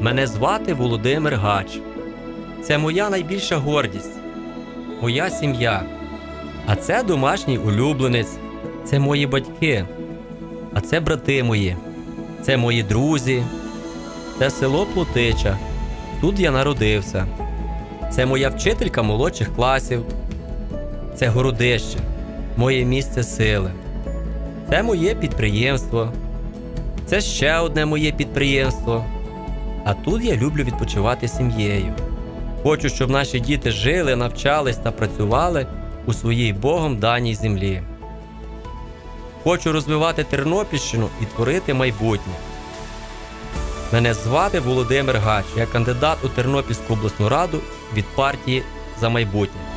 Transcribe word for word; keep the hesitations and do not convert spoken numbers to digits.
Мене звати Володимир Гач. Це моя найбільша гордість, моя сім'я. А це домашній улюбленець, це мої батьки. А це брати мої, це мої друзі, це село Плотича, тут я народився. Це моя вчителька молодших класів, це Городище, моє місце сили. Це моє підприємство, це ще одне моє підприємство. А тут я люблю відпочивати з сім'єю. Хочу, щоб наші діти жили, навчались та працювали у своїй Богом даній землі. Хочу розвивати Тернопільщину і творити майбутнє. Мене звати Володимир Гач, я кандидат у Тернопільську обласну раду від партії «За майбутнє».